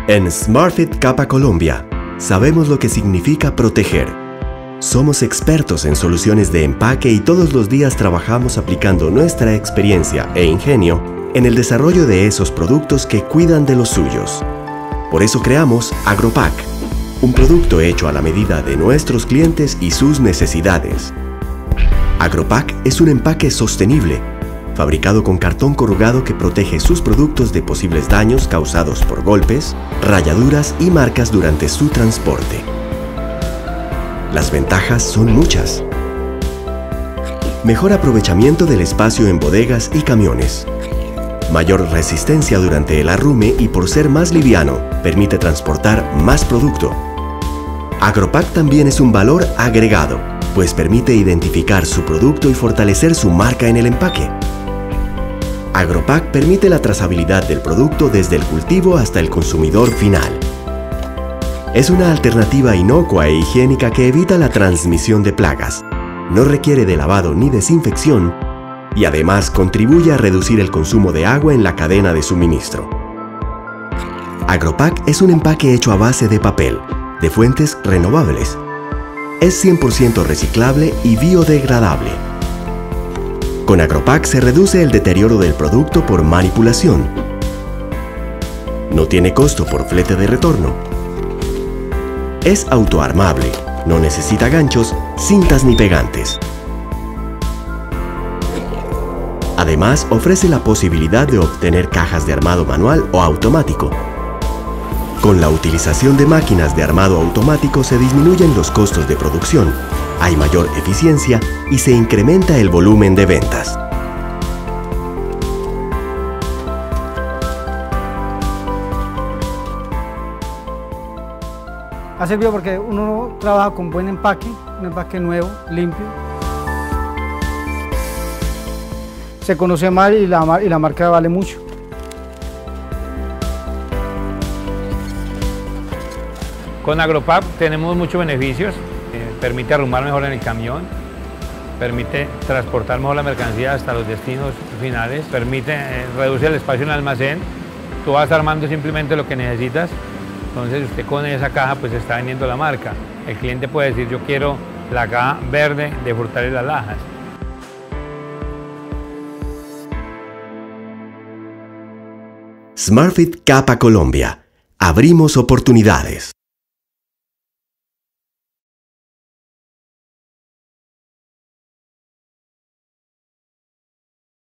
En SmartFit Capa Colombia, sabemos lo que significa proteger. Somos expertos en soluciones de empaque y todos los días trabajamos aplicando nuestra experiencia e ingenio en el desarrollo de esos productos que cuidan de los suyos. Por eso creamos Agropack, un producto hecho a la medida de nuestros clientes y sus necesidades. Agropack es un empaque sostenible, fabricado con cartón corrugado que protege sus productos de posibles daños causados por golpes, rayaduras y marcas durante su transporte. Las ventajas son muchas. Mejor aprovechamiento del espacio en bodegas y camiones. Mayor resistencia durante el arrume y por ser más liviano, permite transportar más producto. Agropack también es un valor agregado, pues permite identificar su producto y fortalecer su marca en el empaque. Agropack permite la trazabilidad del producto desde el cultivo hasta el consumidor final. Es una alternativa inocua e higiénica que evita la transmisión de plagas, no requiere de lavado ni desinfección y además contribuye a reducir el consumo de agua en la cadena de suministro. Agropack es un empaque hecho a base de papel, de fuentes renovables. Es 100% reciclable y biodegradable. Con Agropack se reduce el deterioro del producto por manipulación. No tiene costo por flete de retorno. Es autoarmable, no necesita ganchos, cintas ni pegantes. Además, ofrece la posibilidad de obtener cajas de armado manual o automático. Con la utilización de máquinas de armado automático se disminuyen los costos de producción, hay mayor eficiencia y se incrementa el volumen de ventas. Ha servido porque uno trabaja con buen empaque, un empaque nuevo, limpio. Se conoce más y la marca vale mucho. Con Agropack tenemos muchos beneficios. Permite arrumar mejor en el camión, permite transportar mejor la mercancía hasta los destinos finales, permite reducir el espacio en el almacén. Tú vas armando simplemente lo que necesitas. Entonces usted con esa caja pues está vendiendo la marca. El cliente puede decir yo quiero la caja verde de Frutales Las Lajas. SmartFit Capa Colombia. Abrimos oportunidades.